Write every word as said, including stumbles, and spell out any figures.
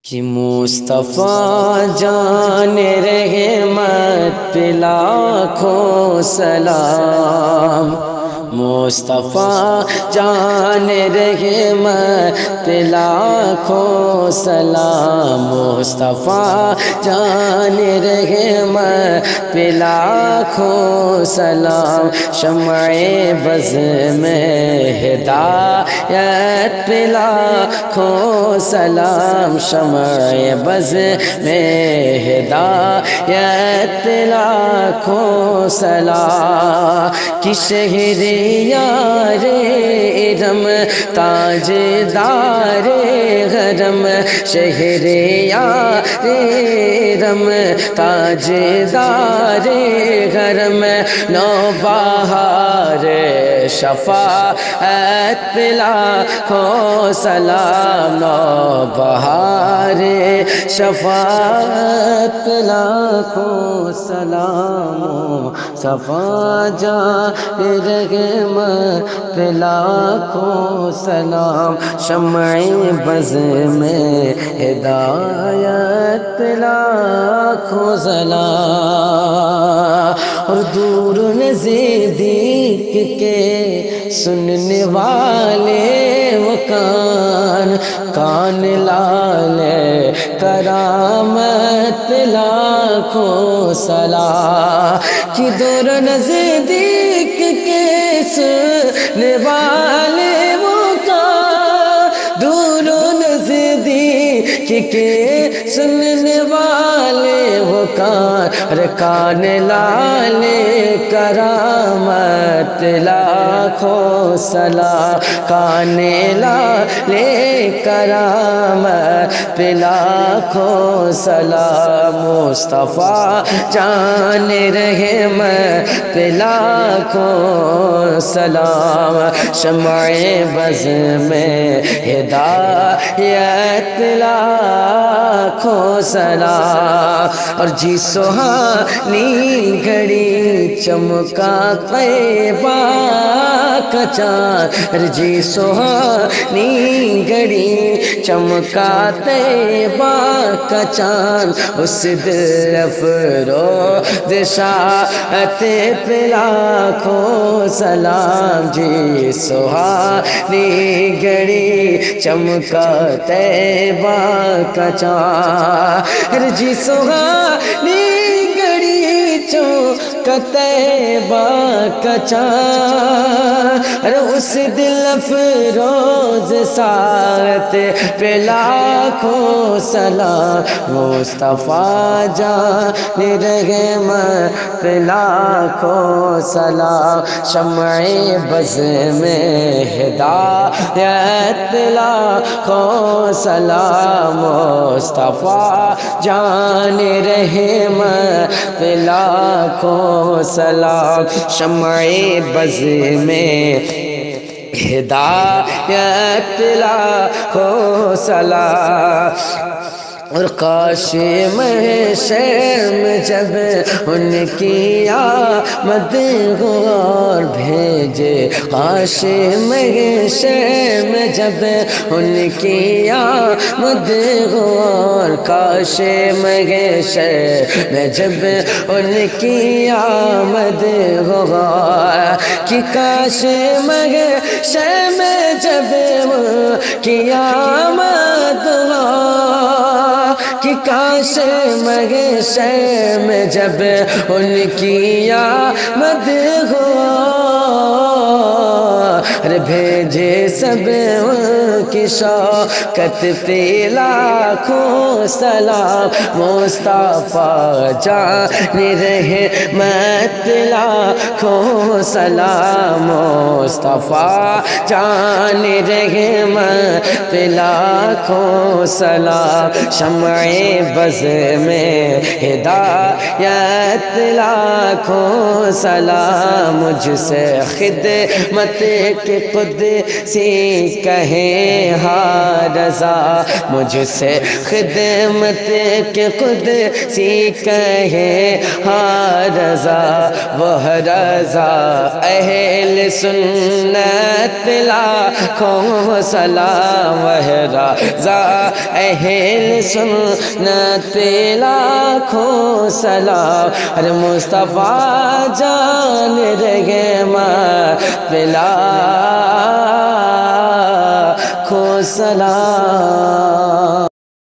کہ مصطفیٰ جان رحمت پہ لاکھوں سلام، مصطفیٰ جان رحمت پہ لاکھوں سلام، مصطفیٰ جان رحمت پہ لاکھوں سلام، شمع بز میں ہدایت پہ لاکھوں سلام، شمع بز میں ہدایت پہ لاکھوں سلام، کہ شہر یار ارم تاجدار حرم، شہر یار ارم تاجدار حرم، نوبہار شفاعت پہ لاکھوں سلام، نوبہار شفاعت پہ لاکھوں سلام، صفا جان رحمت پہ لاکھوں سلام، شمع بز میں ہدایت پہ لاکھوں سلام، اور دور نزدیک کے سننے والے وہ کان، کان لالے کرامت پہ لاکھوں سلام، کہ دور نزدیک کے سننے والے وہ کان، دور نزدیک کے سننے والے وہ کان، ارے کان لالے کرامت لاکھوں سلام، کان لالے کرامت پہ لاکھوں سلام، مصطفیٰ جان رحمت پہ لاکھوں سلام، شمع بز میں ہدایت پہ لاکھوں سلام، اور جی سہانی گھڑی چمکا طیبہ کا چاند، جی سہانی گھڑی چمکا طیبہ کا چاند، اس دل افروز شاعت پہ لاکھوں سلام، جی سہانی گھڑی چمکا طیبہ کا چاند، جی سہانی گھڑی چمکا طیبہ کا چاند، ارے اس دل افروز ساعت پہ لاکھوں سلام، مصطفیٰ جان رحمت پہ لاکھوں سلام، شمع بز میں ہدایت پہ لاکھوں سلام، مصطفیٰ جان رحمت پہ لاکھوں سلام، شمع بز میں ہدایت پہ لاکھوں سلام، اور کاش محشر میں جب ان کی آمد غور بھیجے، کاش محشر میں جب ان کی آمد غور، کاش محشر میں جب ان کی آمد غور، کہ کاش محشر میں جب ان کی آمد غور، کہ کاش محشر میں جب ان کی آمد غور، بھیجے سب ان کی شوکت پہ لاکھوں سلام، مصطفیٰ جان رحمت پہ لاکھوں سلام، مصطفیٰ جان رحمت پہ لاکھوں سلام، شمع بز میں ہدایت لاکھوں سلام، مجھ سے خدمت کہ قدسی کہیں ہاں رضا، مجھ سے خدمت کے قدسی کہیں ہاں رضا، وہ رضا اہل سنت لاکھوں سلام، وہ رضا اہل سنت لاکھوں سلام، ارے مصطفیٰ جان رہے ماں پلا کو سلام۔